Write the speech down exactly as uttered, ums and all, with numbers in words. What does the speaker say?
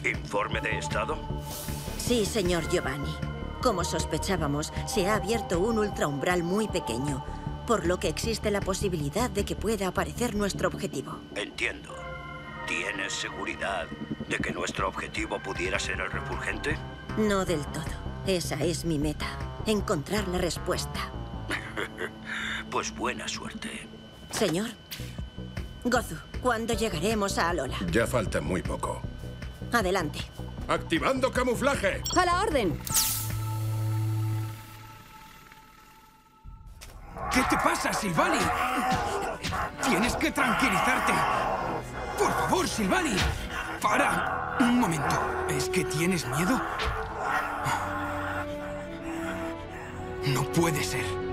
¿Informe de estado? Sí, señor Giovanni. Como sospechábamos, se ha abierto un ultraumbral muy pequeño, por lo que existe la posibilidad de que pueda aparecer nuestro objetivo. Entiendo. ¿Tienes seguridad de que nuestro objetivo pudiera ser el refulgente? No del todo. Esa es mi meta. Encontrar la respuesta. Pues buena suerte. Señor. Gozu, ¿cuándo llegaremos a Alola? Ya falta muy poco. Adelante. ¡Activando camuflaje! ¡A la orden! ¿Qué te pasa, Silvani? Tienes que tranquilizarte. Por favor, Silvani. ¡Para! Un momento. ¿Es que tienes miedo? No puede ser.